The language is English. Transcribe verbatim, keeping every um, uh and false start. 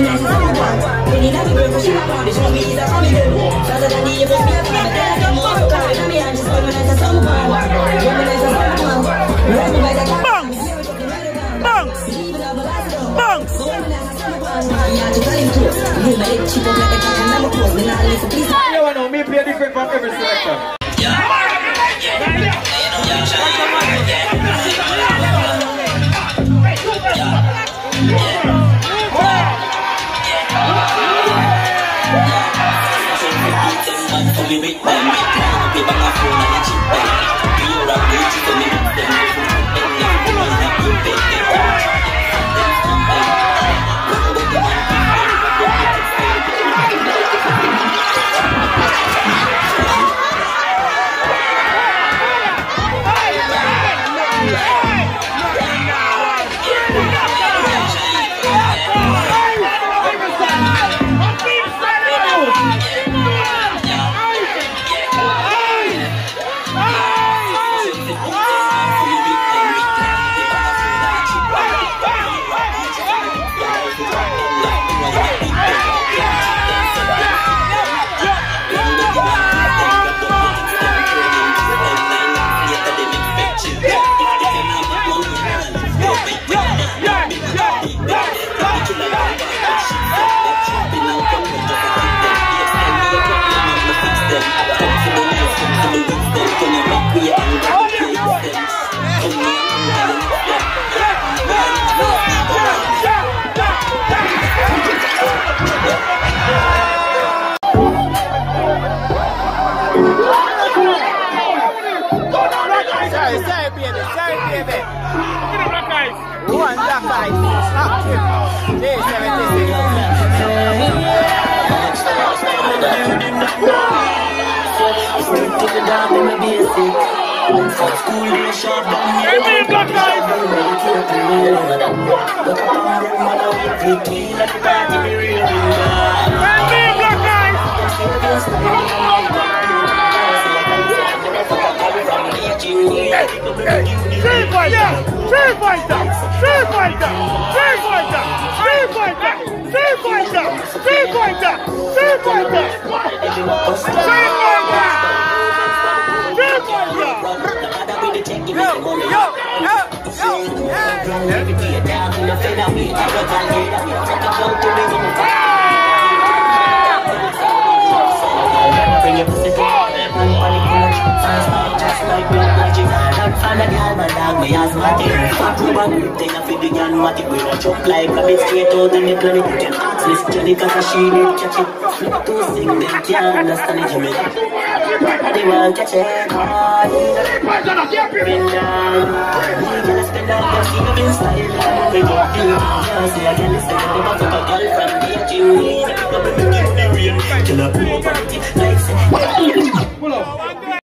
You know me play different from every selection. Like a bit straight out in the clinic. You can ask this Jenny cause she did catch it. Flip to sing them can't understand it. They won't catch it. Been down. We gonna spend out the she been style. We got you. Just say I can listen to the mother of a girl from the G. Pick up and give me real. Kill a poor party. Like say